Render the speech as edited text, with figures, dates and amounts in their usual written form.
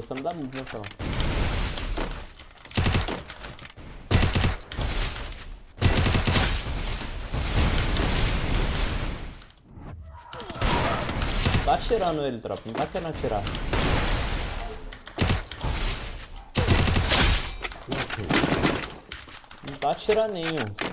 gostando da música, então. Tá atirando ele, tropa. Não tá querendo atirar. Não tá atirando nenhum.